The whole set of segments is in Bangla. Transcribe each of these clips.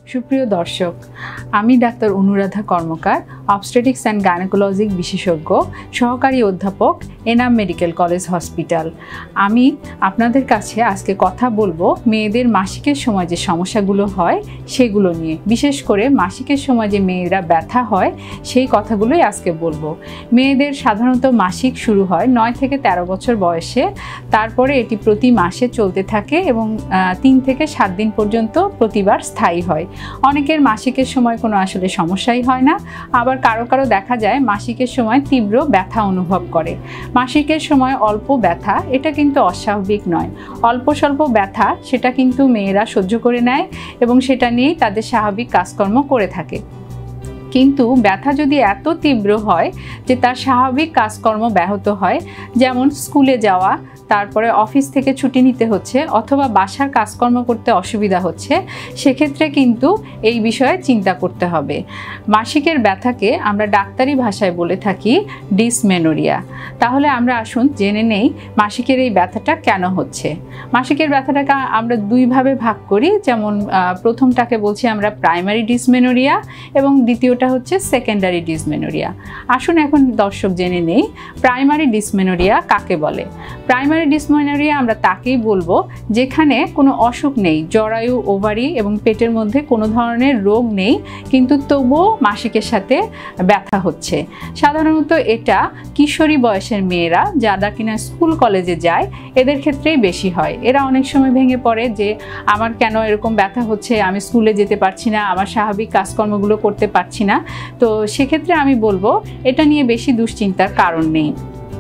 সুপ্রিয় দর্শক, আমি doctor Anuradha Karmakar, obstetrics and gynaecologic বিশেষজ্ঞ, সহকারী অধ্যাপক, এনাম মেডিকেল কলেজ হসপিটাল। আমি আপনাদের কাছে আজকে কথা বলবো মেয়েদের মাসিকের সময় যে সমস্যাগুলো হয় সেগুলো নিয়ে। বিশেষ করে মাসিকের সময় যে মেয়েরা ব্যথা হয় সেই কথাগুলোই আজকে বলবো। মেয়েদের সাধারণত মাসিক শুরু হয় 9 থেকে 13 বছর বয়সে। তারপরে এটি প্রতি মাসে চলতে থাকে এবং 3 থেকে 7 দিন পর্যন্ত প্রতিবার স্থায়ী হয়। অনেকের মাসিকের সময় কোনো আসলে সমস্যাই হয় না, আবার কারো কারো দেখা যায় মাসিকের সময় তীব্র ব্যথা অনুভব করে। মাসিকের সময় অল্প ব্যথা এটা কিন্তু অস্বাভাবিক নয়। অল্প স্বল্প ব্যথা সেটা কিন্তু মেয়েরা সহ্য করে নেয় এবং সেটা নিয়েই তাদের স্বাভাবিক কাজকর্ম করে থাকে। কিন্তু ব্যথা যদি এত তীব্র হয় যে তার স্বাভাবিক কাজকর্ম ব্যাহত হয়, যেমন স্কুলে যাওয়া, তারপরে অফিস থেকে ছুটি নিতে হচ্ছে অথবা বাসার কাজকর্ম করতে অসুবিধা হচ্ছে, সেক্ষেত্রে কিন্তু এই বিষয়ে চিন্তা করতে হবে। মাসিকের ব্যথাকে আমরা ডাক্তারি ভাষায় বলে থাকি ডিসমেনোরিয়া। তাহলে আমরা আসুন জেনে নেই মাসিকের এই ব্যথাটা কেন হচ্ছে। মাসিকের ব্যথাটাকে আমরা দুইভাবে ভাগ করি, যেমন প্রথমটাকে বলছি আমরা প্রাইমারি ডিসমেনোরিয়া এবং দ্বিতীয়টা হচ্ছে সেকেন্ডারি ডিসমেনোরিয়া। আসুন এখন দর্শক জেনে নেই প্রাইমারি ডিসমেনোরিয়া কাকে বলে। প্রাইমারি ডিসমেনোরিয়া আমরা তাকেই বলবো যেখানে কোনো অসুখ নেই, জরায়ু, ওভারি এবং পেটের মধ্যে কোনো ধরনের রোগ নেই, কিন্তু তবুও মাসিকের সাথে ব্যথা হচ্ছে। সাধারণত এটা কিশোরী বয়সের মেয়েরা যারা কিনা স্কুল কলেজে যায় এদের ক্ষেত্রেই বেশি হয়। এরা অনেক সময় ভেঙে পড়ে যে আমার কেন এরকম ব্যথা হচ্ছে, আমি স্কুলে যেতে পারছি না, আমার স্বাভাবিক কাজকর্মগুলো করতে পারছি না। তো সেক্ষেত্রে আমি বলবো এটা নিয়ে বেশি দুশ্চিন্তার কারণ নেই।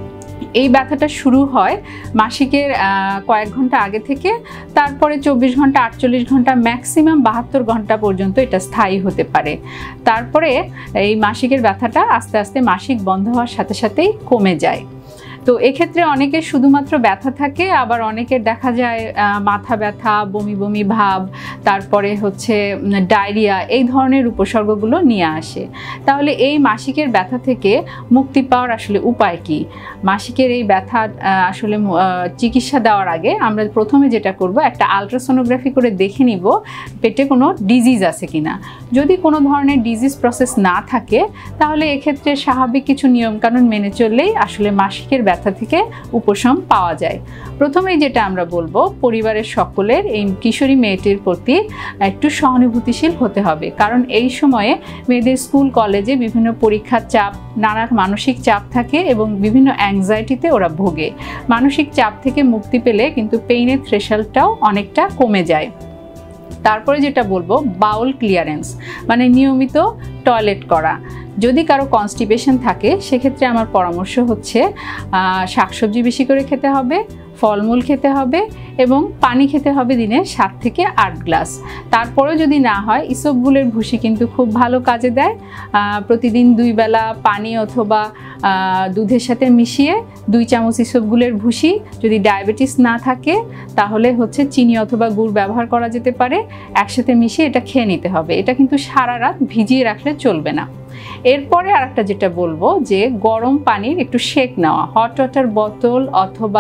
এই ব্যথাটা শুরু হয় মাসিকের কয়েক ঘন্টা আগে থেকে, তারপরে 24 ঘন্টা, 48 ঘন্টা, ম্যাক্সিমাম 72 ঘন্টা পর্যন্ত এটা স্থায়ী হতে পারে। তারপরে এই মাসিকের ব্যথাটা আস্তে আস্তে মাসিক বন্ধ হওয়ার সাথে সাথেই কমে যায়। তো এক্ষেত্রে অনেকের শুধুমাত্র ব্যথা থাকে, আবার অনেকের দেখা যায় মাথা ব্যথা, বমি বমি ভাব, তারপরে হচ্ছে ডায়রিয়া, এই ধরনের উপসর্গগুলো নিয়ে আসে। তাহলে এই মাসিকের ব্যথা থেকে মুক্তি পাওয়ার আসলে উপায় কি? মাসিকের এই ব্যথা আসলে চিকিৎসা দেওয়ার আগে আমরা প্রথমে যেটা করব, একটা আলট্রাসোনোগ্রাফি করে দেখে নিব পেটে কোনো ডিজিজ আছে কিনা। যদি কোনো ধরনের ডিজিজ প্রসেস না থাকে তাহলে এক্ষেত্রে স্বাভাবিক কিছু নিয়মকানুন মেনে চললেই আসলে মাসিকের ব্যথা থেকে উপশম পাওয়া যায়। প্রথমেই যেটা আমরা বলবো, পরিবারের সকলের এই কিশোরী মেয়েটির প্রতি একটু সহানুভূতিশীল হতে হবে, কারণ এই সময়ে মেয়েদের স্কুল কলেজে বিভিন্ন পরীক্ষার চাপ, নানা মানসিক চাপ থাকে এবং বিভিন্ন অ্যাংজাইটিতে ওরা ভোগে। মানসিক চাপ থেকে মুক্তি পেলে কিন্তু পেইনের থ্রেশহোল্ডটাও অনেকটা কমে যায়। তারপরে যেটা বলবো, বাউল ক্লিয়ারেন্স মানে নিয়মিত টয়লেট করা। যদি কারো কনস্টিপেশন থাকে সেক্ষেত্রে আমার পরামর্শ হচ্ছে শাকসবজি বেশি করে খেতে হবে, ফলমূল খেতে হবে এবং পানি খেতে হবে দিনে 7 থেকে 8 গ্লাস। তারপরেও যদি না হয়, ইসবগুলের ভুসি কিন্তু খুব ভালো কাজে দেয়। প্রতিদিন 2 বেলা পানি অথবা দুধের সাথে মিশিয়ে 2 চামচ ইসবগুলের ভুসি, যদি ডায়াবেটিস না থাকে তাহলে হচ্ছে চিনি অথবা গুড় ব্যবহার করা যেতে পারে, একসাথে মিশিয়ে এটা খেয়ে নিতে হবে। এটা কিন্তু সারা রাত ভিজিয়ে রাখলে চলবে না। এরপরে আরেকটা যেটা বলবো যে গরম পানির একটু শেক নেওয়া, হট ওয়াটার বোতল অথবা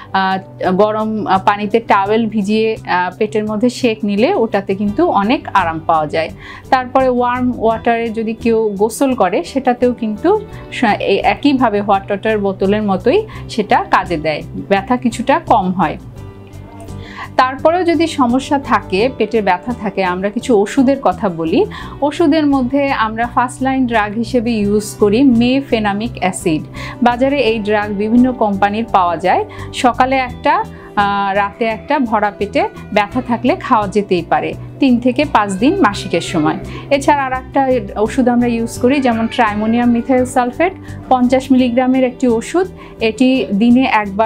গরম পানিতে টাওয়েল ভিজিয়ে পেটের মধ্যে শেক নিলে ওটাতে কিন্তু অনেক আরাম পাওয়া যায়। তারপরে ওয়ার্ম ওয়াটারে যদি কেউ গোসল করে সেটাতেও কিন্তু একইভাবে হট ওয়াটার বোতলের মতোই সেটা কাজে দেয়, ব্যথা কিছুটা কম হয়। তারপরেও যদি সমস্যা থাকে, পেটে ব্যথা থাকে, আমরা কিছু ওষুধের কথা বলি। ওষুধের মধ্যে আমরা ফার্স্ট লাইন ড্রাগ হিসেবে ইউজ করি মেফেনামিক অ্যাসিড। বাজারে এই ড্রাগ বিভিন্ন কোম্পানির পাওয়া যায়। সকালে একটা, রাতে একটা, ভরা পেটে ব্যথা থাকলে খাওয়া যেতেই পারে 3 থেকে 5 দিন মাসিকের সময়। এছাড়া আর একটা ওষুধ আমরা ইউজ করি, যেমন ট্রাইমোনিয়াম মিথাইল সালফেট, 50 মিলিগ্রামের একটি ওষুধ। এটি দিনে একবার,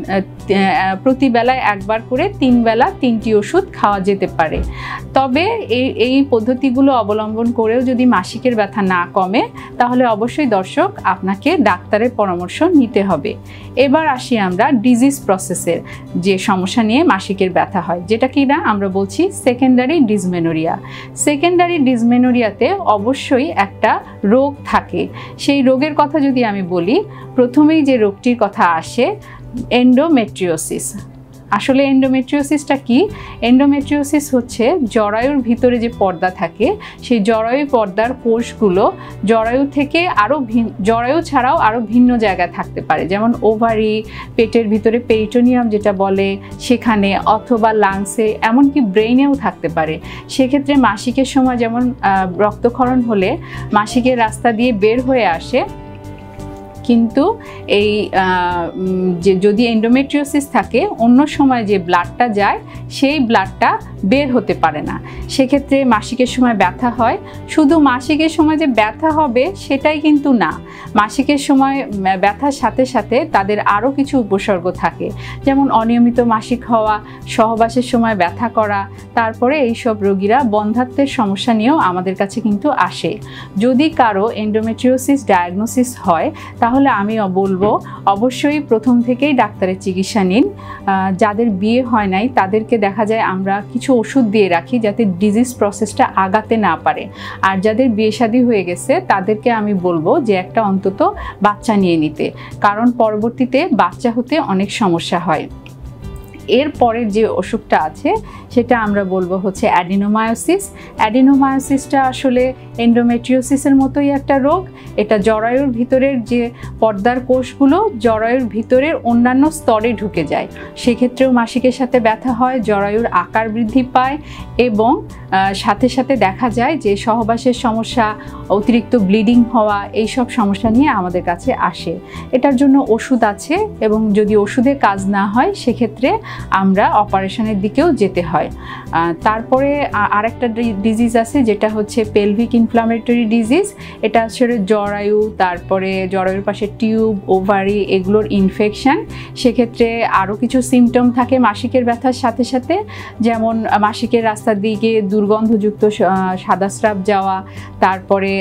প্রতি বেলায় একবার করে 3 বেলা 3টি ওষুধ খাওয়া যেতে পারে। তবে এই পদ্ধতিগুলো অবলম্বন করেও যদি মাসিকের ব্যথা না কমে তাহলে অবশ্যই দর্শক আপনাকে ডাক্তারের পরামর্শ নিতে হবে। এবার আসি আমরা ডিজিজ প্রসেসের যে সমস্যা নিয়ে মাসিকের ব্যথা হয়, যেটা কিনা আমরা বলছি সেকেন্ডারি ডিসমেনোরিয়া। সেকেন্ডারি ডিসমেনোরিয়াতে অবশ্যই একটা রোগ থাকে। সেই রোগের কথা যদি আমি বলি, প্রথমেই যে রোগটির কথা আসে এন্ডোমেট্রিওসিস। আসলে এন্ডোমেট্রিওসিসটা কি? এন্ডোমেট্রিওসিস হচ্ছে জরায়ুর ভিতরে যে পর্দা থাকে সেই জরায়ু পর্দার কোষগুলো জরায়ু থেকে জরায়ু ছাড়াও আরও ভিন্ন জায়গায় থাকতে পারে, যেমন ওভারি, পেটের ভিতরে পেরিটোনিয়াম যেটা বলে সেখানে, অথবা লাংসে, এমনকি ব্রেইনেও থাকতে পারে। সেক্ষেত্রে মাসিকের সময় যেমন রক্তক্ষরণ হলে মাসিকের রাস্তা দিয়ে বের হয়ে আসে, কিন্তু এই যদি এন্ডোমেট্রিওসিস থাকে অন্য সময় যে ব্লাডটা যায় সেই ব্লাডটা বের হতে পারে না। সেক্ষেত্রে মাসিকের সময় ব্যথা হয়। শুধু মাসিকের সময় যে ব্যথা হবে সেটাই কিন্তু না, মাসিকের সময় ব্যথার সাথে সাথে তাদের আরও কিছু উপসর্গ থাকে, যেমন অনিয়মিত মাসিক হওয়া, সহবাসের সময় ব্যথা করা। তারপরে এইসব রোগীরা বন্ধ্যাত্বের সমস্যা নিয়েও আমাদের কাছে কিন্তু আসে। যদি কারো এন্ডোমেট্রিওসিস ডায়াগনোসিস হয় তাহলে আমি বলবো অবশ্যই প্রথম থেকেই ডাক্তারের চিকিৎসা নিন। যাদের বিয়ে হয় নাই তাদেরকে দেখা যায় আমরা কিছু ওষুধ দিয়ে রাখি যাতে ডিজিজ প্রসেসটা আগাতে না পারে, আর যাদের বিয়ে শাদী হয়ে গেছে তাদেরকে আমি বলবো যে একটা অন্তত বাচ্চা নিয়ে নিতে, কারণ পরবর্তীতে বাচ্চা হতে অনেক সমস্যা হয়। এর পরের যে অসুখটা আছে সেটা আমরা বলবো হচ্ছে অ্যাডিনোমায়োসিস। অ্যাডিনোমায়োসিসটা আসলে এন্ডোমেট্রিওসিসের মতোই একটা রোগ। এটা জরায়ুর ভিতরের যে পর্দার কোষগুলো জরায়ুর ভিতরের অন্যান্য স্তরে ঢুকে যায়, সেক্ষেত্রেও মাসিকের সাথে ব্যথা হয়, জরায়ুর আকার বৃদ্ধি পায় এবং সাথে সাথে দেখা যায় যে সহবাসের সমস্যা, অতিরিক্ত ব্লিডিং হওয়া, এইসব সমস্যা নিয়ে আমাদের কাছে আসে। এটার জন্য ওষুধ আছে এবং যদি ওষুধে কাজ না হয় সেক্ষেত্রে আমরা অপারেশনের দিকেও যেতে হয়। তারপরে আরেকটা ডিজিজ আছে যেটা হচ্ছে পেলভিক ইনফ্লামেটরি ডিজিজ। এটা আসলে জরায়ু, তারপরে জরায়ুর পাশে টিউব, ওভারি, এগুলোর ইনফেকশন। সেক্ষেত্রে আরও কিছু সিমটম থাকে মাসিকের ব্যথার সাথে সাথে, যেমন মাসিকের রাস্তার দিকে দুর্গন্ধযুক্ত সাদা স্রাব যাওয়া, তারপরে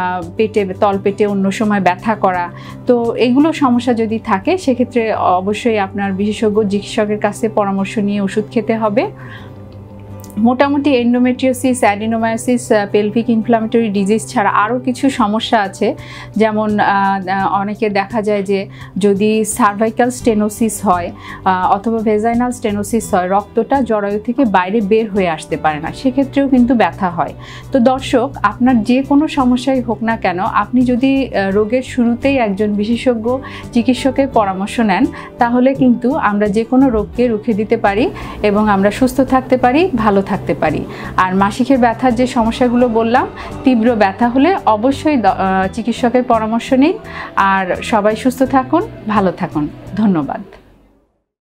তলপেটে অন্য সময় ব্যথা করা। তো এগুলো সমস্যা যদি থাকে সেক্ষেত্রে অবশ্যই আপনার বিশেষজ্ঞ চিকিৎসকের কাছে পরামর্শ নিয়ে ওষুধ খেতে হবে। মোটামুটি endometriosis, adenomyosis, pelvic inflammatory disease ছাড়া আরও কিছু সমস্যা আছে, যেমন অনেকে দেখা যায় যে যদি সার্ভাইকাল স্টেনোসিস হয় অথবা ভেজাইনাল স্টেনোসিস হয়, রক্তটা জরায়ু থেকে বাইরে বের হয়ে আসতে পারে না, সেক্ষেত্রেও কিন্তু ব্যথা হয়। তো দর্শক, আপনার যে কোনো সমস্যাই হোক না কেন, আপনি যদি রোগের শুরুতেই একজন বিশেষজ্ঞ চিকিৎসকের পরামর্শ নেন তাহলে কিন্তু আমরা যে কোনো রোগকে রুখে দিতে পারি এবং আমরা সুস্থ থাকতে পারি, ভালো থাকতে পারি। আর মাসিকের ব্যথার যে সমস্যাগুলো বললাম, তীব্র ব্যথা হলে অবশ্যই চিকিৎসকের পরামর্শ নিন। আর সবাই সুস্থ থাকুন, ভালো থাকুন। ধন্যবাদ।